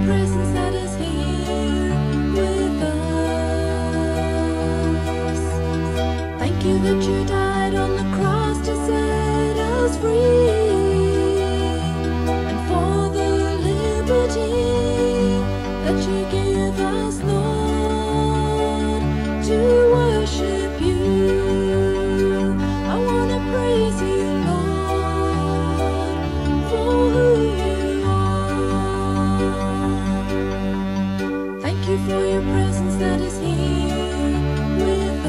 presence that is here with us. Thank you that you died on the cross to set us free, and for the liberty that you give us, Lord, to worship you. I want to praise you, Lord, for who you are. Thank you for your presence that is here with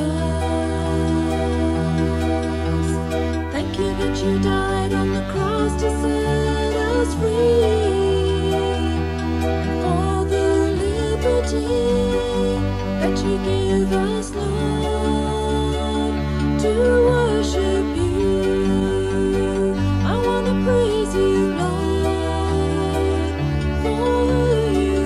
us. Thank you that you died on the cross to set us free, and for the liberty that you give us, Lord, to worship you. I want to praise you, Lord, for who you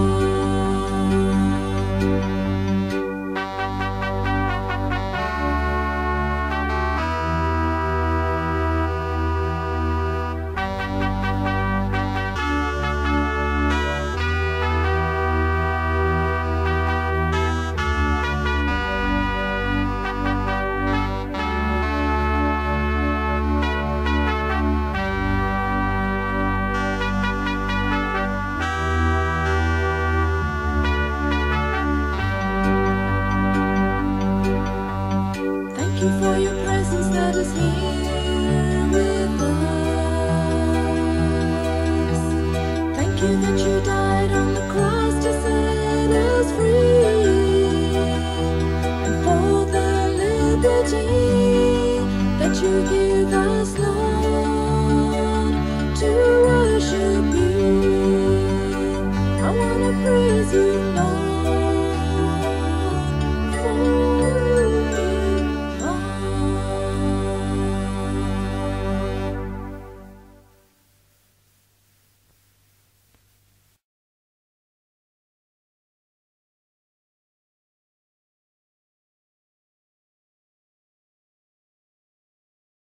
Thank you for your presence that is here with us. Thank you that you died on the cross to set us free, and for the liberty that you give us, Lord, to worship you. I want to praise you, Lord.